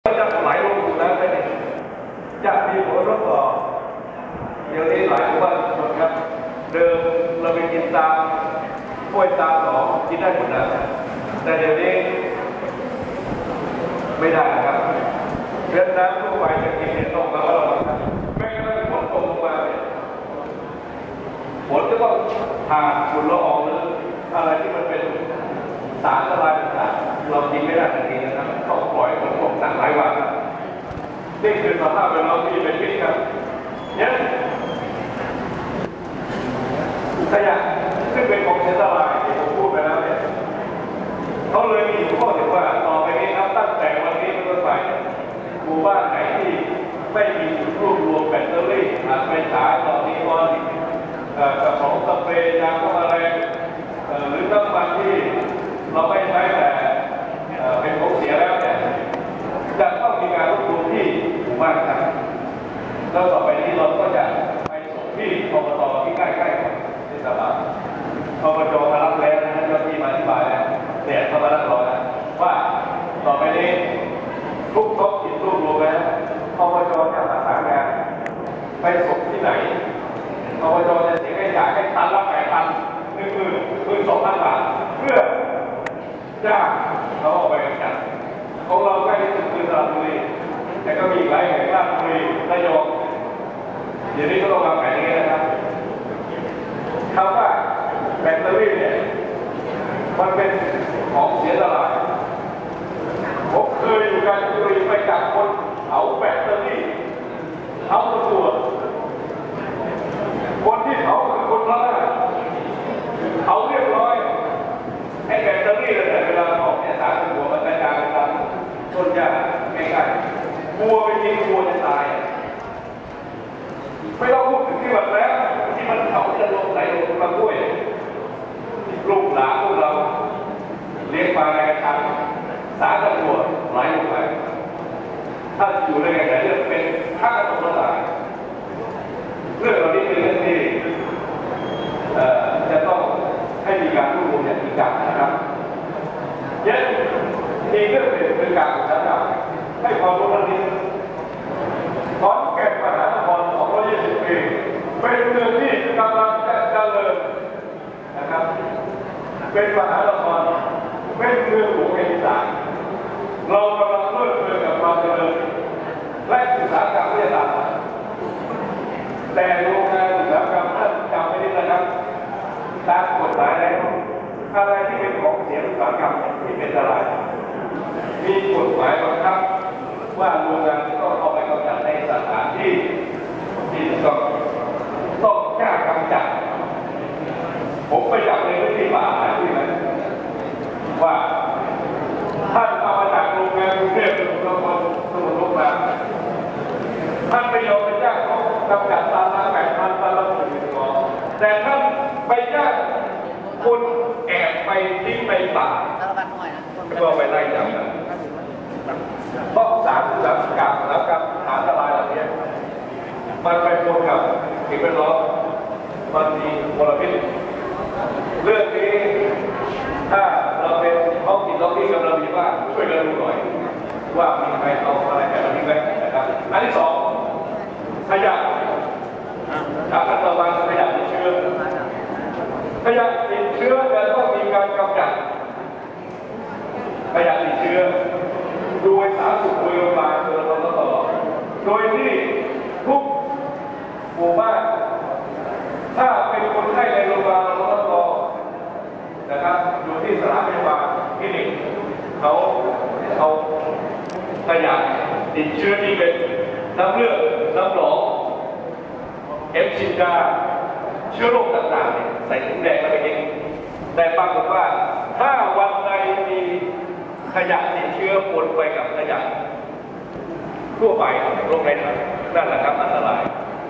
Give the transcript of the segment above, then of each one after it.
จะไหลลงสู่น้ำไปจะมีผลกระทบเดี๋ยวนี้หลายบ้านครับเดิมเราไปกินตามห้วยตามหนองกินได้หมดนะแต่เดี๋ยวนี้ไม่ได้ครับเรื่องน้ำทั่วไปจะกินเนี่ยต้องระมัดระวังครับแม้กระทั่งฝนตกลงมาเนี่ยฝนจะต้องผ่านฝุ่นละอองหรืออะไรที่มันเป็นสารละลายต่างๆเรากินไม่ได้ทันทีนะครับต้องปล่อยฝนตกหนักหลายวันนี่คือสภาพแวดล้อมที่เป็นพิษครับเนี่ยขยะซึ่งเป็นของเสียสละที่ผมพูดไปแล้วเนี่ยเขาเลยมีข้อถึงว่าต่อไปนี้ครับตั้งแต่วันนี้เป็นต้นไปหมู่บ้านไหนที่ไม่มีจุดรวบรวมแบตเตอรี่ไฟฉายหลอดนีออนกระป๋องสเปรย์ยางฆ่าแมลงหรือน้ำมันที่เราไม่ใช้แต่เป็นของเสียแล้วเนี่ยจะต้องมีการรวบรวมที่หมู่บ้านครับแล้วต่อไปนี้เราก็จะไปส่งที่อบตที่ใกล้ๆกับเทศบาลอบจมารับแล้วนะเจ้าที่มาอธิบายแล้วเนี่ยเขามารับรองนะว่าต่อไปนี้ทุกท้องถิ่นรวบรวมแล้วอบจจะประสานงานไปส่งที่ไหนอบจจะเสียค่าใช้จ่ายให้ตันละ12,000 บาทเพื่อจ้างเขาออกไปกำจัดของเราใกล้ที่สุดคือสระบุรีแต่ก็มีหลายแห่งราชบุรีระยองเดี๋ยวนี้ก็ต้องวางแผนอย่างนี้นะครับคำว่าแบตเตอรี่เนี่ยมันเป็นของเสียสละผมเคยอยู่กาญจนบุรีไปจับคนเอาแบตเตอรี่เอาตัวคนที่เขาคือคนละเขาเรียบร้อยไอ้แบตเตอรี่เนี่ยเวลาออกเนี่ยสารหัวมันกระจายไปตามต้นหญ้าง่ายๆวัวไปกินวัวจะตายไม่ต้องพูดถึงที่แบบแล้วที่มันเขาจะลงไหลลงมาด้วยลูกหลานพวกเราเลี้ยงปลาในกระชังสารตะกั่วไหลลงไปถ้าอยู่ในแง่เรื่องเป็นฆ่าตัวตายเรื่องเหล่านี้เป็นเรื่องที่จะต้องให้มีการรวบรวมอย่างจริงจังนะครับเยอะอีกเรื่องหนึ่งเป็นการศึกษาให้ความรู้เรื่องนี้ขอนแก่นมหานคร220 ปีเป็นเมืองที่กำลังจะเจริญนะครับเป็นมหานครเป็นเมืองหลวงแห่งอีสานเรากำลังเริ่มเมืองกับความเจริญและอุตสาหกรรมวิทยาศาสตร์แต่โรงงานอุตสาหกรรมท่านจำไม่ได้นะครับตามกฎหมายแล้วอะไรที่เป็นของเสียอุตสาหกรรมที่เป็นอันตรายมีกฎหมายบังคับว่าโรงงานต้องเอาไปกำจัดในสถานที่ที่ต้องกล้ากำจัดผมไปจับในพื้นที่ป่าหลายที่นะว่าท่านเอามาจากโรงงานกรุงเทพสมุทรสงครามท่านไปยอมไปจ้างเขากำจัดตาละ8,000 ตาละ10,000แต่ท่านไปจ้างคนแอบไปทิ้งในป่าก็ไปไล่จับกันต้องสารอุตสาหกรรมฐานอันตรายเหล่านี้มันไปตรงกับสิ่งแวดล้อมมันมีมลพิษเรื่องนี้ถ้าเราเป็นท้องถิ่นท้องที่กำลังมีว่าช่วยกันดูหน่อยว่ามีใครเอาอะไรแบบนี้ไหมนะครับอันที่สองขยะการระวังขยะติดเชื้อขยะติดเชื้อจะต้องมีการกำจัดขยะติดเชื้อโดยสาธารณสุขโดยโรงพยาบาลโดยรพสตโดยที่ทุกหมู่บ้านถ้าเป็นคนไข้ในโรงพยาบาลรพสตนะครับอยู่ที่สถานพยาบาลคลินิกเขาเอาขยะติดเชื้อที่เป็นน้ำเลือดน้ำหนองฉีดยาเชื้อโรคต่างๆใส่ถุงแดงแล้วไปเองแต่ปรากฏว่าถ้าวันใดมีขยะติดเชื้อปนไปกับขยะทั่วไปโรคในนั้นนั่นแหละครับอันตราย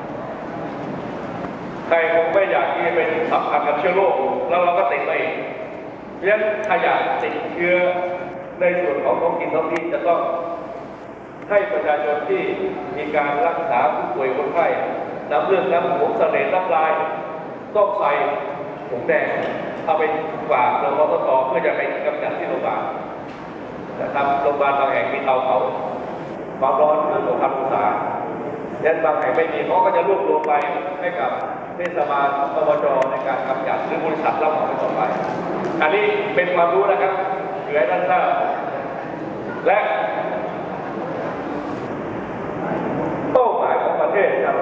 ใครคงไม่อยากที่จะเป็นสัมผัสกับเชื้อโรคแล้วเราก็ติดไปเพราะฉะนั้นขยะติดเชื้อในส่วนของท้องถิ่นท้องที่จะต้องให้ประชาชนที่มีการรักษาผู้ป่วยคนไข้น้ำเลือดน้ำหัวเสลดน้ำลายต้องใส่ถุงแดงเอาไปฝากโรงพยาบาลเพื่อจะไปกำจัดที่โรงพยาบาลนะครับโรงพยาบาลบางแห่งมีเตาเผาความร้อนเกิน 2,000 องศายันบางแห่งไม่มีเขาก็จะรวบรวมไปให้กับเทศบาลอบจในการกำจัดหรือบริษัทรับเหมาไปต่อไปอันนี้เป็นความรู้นะครับเผื่อให้ท่านทราบและเป้าหมายของประเทศครับ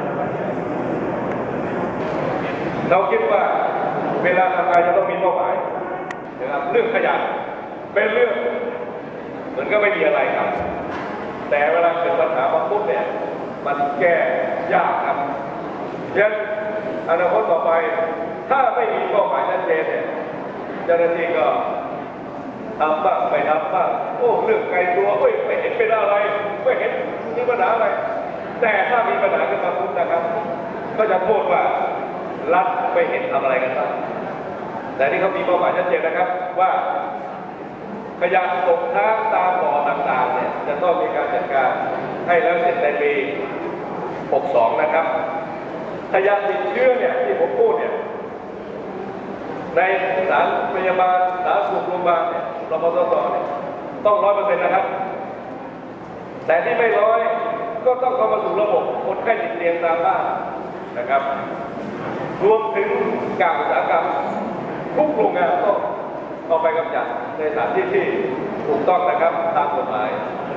เราคิดว่าเวลาทำงานจะต้องมีเป้าหมายนะครับเรื่องขยะเป็นเรื่องเหมือนก็ไม่มีอะไรครับแต่เวลาเกิดปัญหามาปุ๊บเนี่ยมันแก้ยากครับยันอนาคตต่อไปถ้าไม่มีเป้าหมายชัดเจนเนี่ยเจ้าหน้าที่ก็ทำบ้างไม่ทำบ้างโอ้เรื่องไกลตัวเอ้ยไม่เห็นเป็นอะไรไม่เห็นมีปัญหาอะไรแต่ถ้ามีปัญหาขึ้นมาปุ๊บนะครับก็จะโทษว่ารัฐไม่เห็นทำอะไรกันบ้างแต่นี่เขามีเป้าหมายชัดเจนนะครับว่าขยะตกค้างตามบ่อต่างๆเนี่ยจะต้องมีการจัดการให้แล้วเสร็จในปี 62 นะครับขยะติดเชื้อเนี่ยที่ผมพูดเนี่ยในสถานพยาบาลสาธารณสุขโรงพยาบาลเนี่ยรพสตเนี่ยต้อง 100% นะครับแต่ที่ไม่100ก็ต้องเข้ามาสู่ระบบคนไข้ติดเตียงตามบ้านนะครับรวมถึงการอุตสาหกรรมทุกโรงงานต้องเอาไปกำจัดในสถานที่ที่ถูกต้องนะครับตามกฎหมาย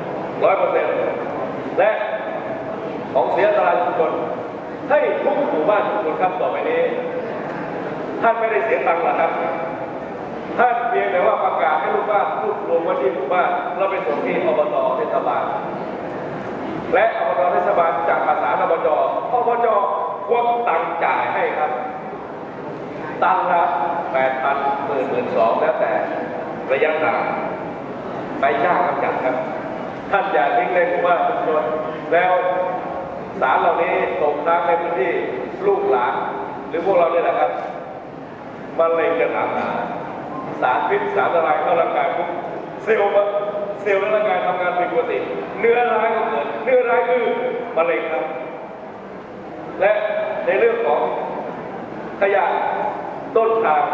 100% และของเสียอันตรายทุกคนให้ทุกหมู่บ้านทุกคนครับต่อไปนี้ท่านไม่ได้เสียตังค์หรอกครับท่านเพียงแต่ว่าประกาศให้ลูกบ้านรวบรวมไว้ที่หมู่บ้านเราไปส่งที่อบต.เทศบาลและอบต.เทศบาลจากประสานอบจ.ควักตังค์จ่ายให้ครับตังค์ละ 8,000 12,000 แล้วแต่ระยะทางไปจ้างกำจัดครับท่านอย่าทิ้งในหมู่บ้านชุมชนแล้วสารเหล่านี้ตกค้างในพื้นที่ลูกหลานหรือพวกเราเนี่ยแหละครับมะเร็งจะถามหาสารพิษสารละลายเข้าร่างกายปุ๊บเซลล์ในร่างกายทำงานเป็นปกติเนื้อร้ายก็เกิดเนื้อร้ายคือมะเร็งครับและในเรื่องของขยะต้นทาง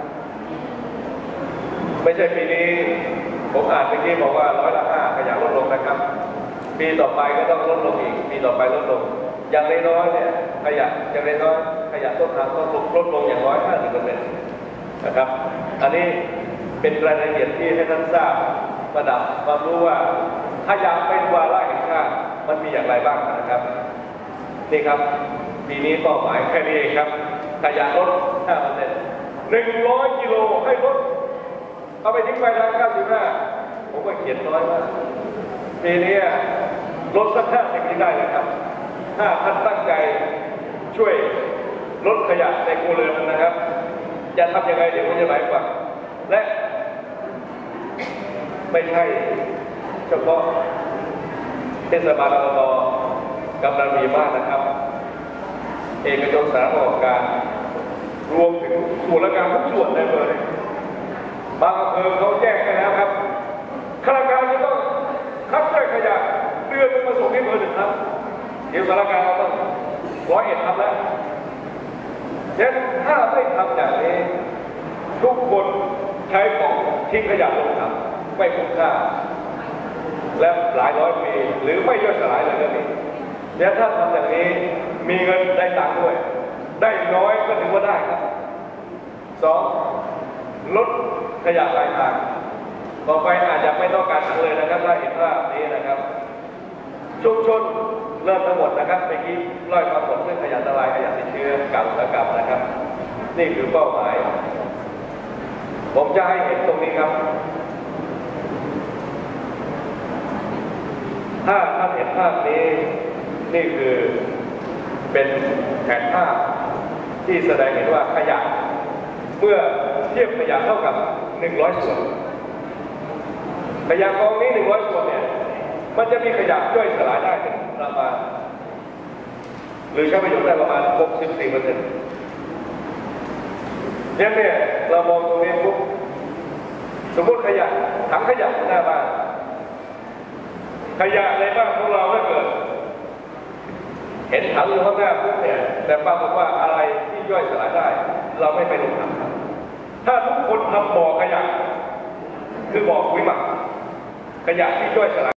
ไม่ใช่ปีนี้ผมอ่านเมื่อกี้บอกว่า5%ขยะลดลงนะครับปีต่อไปก็ต้องลดลงอีกปีต่อไปลดลงอย่างน้อยๆเนี่ยขยะอย่างน้อยๆขยะต้นทางต้องลดลงอย่างน้อย 50% นะครับอันนี้เป็นรายละเอียดที่ให้ท่านทราบประดับความรู้ว่าขยะเป็นวาระแห่งชาติมันมีอย่างไรบ้างนะครับนี่ครับปีนี้เป้าหมายแค่นี้เองครับขยะลด 5% 100 กิโลให้ลดเอาไปทิ้งไปทาง95ผมก็เขียนน้อยมากปีนี้ลดสัก50นี้ได้เลยครับถ้าท่านตั้งใจช่วยลดขยะในครัวเรือนนะครับจะทำยังไงเดี๋ยวผมจะหมายฟังและไม่ใช่เฉพาะเทศบาลอบต.กำลังมีบ้านนะครับเอกชนสถานประกอบการรวมถึงส่วนราชการทุกส่วนในอำเภอบางอำเภอเขาแจ้งไปแล้วครับข้าราชการจะต้องคัดแยกขยะเดือนนึงมาส่งที่อำเภอ1 ครั้งเดี๋ยวสารการเราต้อง101ทำแล้วฉะนั้นถ้าไม่ทำอย่างนี้ทุกคนใช้ของทิ้งขยะลงถังไม่คุ้มค่าและหลายร้อยปีหรือไม่ย่อยสลายเลยก็มีเดี๋ยวถ้าทำอย่างนี้มีเงินได้ตังค์ด้วยได้น้อยก็ถือว่าได้ครับ 2. ลดขยะปลายทางต่อไปอาจจะไม่ต้องการถังเลยนะครับถ้าเห็นภาพนี้นะครับชุมชนเริ่มทั้งหมดนะครับเมื่อกี้ร้อยความหมดเรื่องขยะอันตรายขยะติดเชื้อกับอุตสาหกรรมนะครับนี่คือเป้าหมายผมจะให้เห็นตรงนี้ครับถ้าท่านเห็นภาพนี้นี่คือเป็นแผนภาพที่แสดงเห็นว่าขยะเมื่อเทียบขยะเท่ากับ100 ส่วนขยะกองนี้100 ส่วนเนี่ยมันจะมีขยะย่อยสลายได้ถึงประมาณหรือใช้ประโยชน์ได้ประมาณ 64%เนี่ยเรามองตรงนี้ปุ๊บสมมติขยะถังขยะหน้าบ้านขยะในบ้านของเราถ้าเกิดเห็นถังอยู่ข้างหน้าปุ๊บเนี่ยแต่ปรากฏว่าอะไรที่ย่อยสลายได้เราไม่ไปลงถังถ้าทุกคนทำบ่อขยะคือบ่อปุ๋ยหมักขยะที่ย่อยสลาย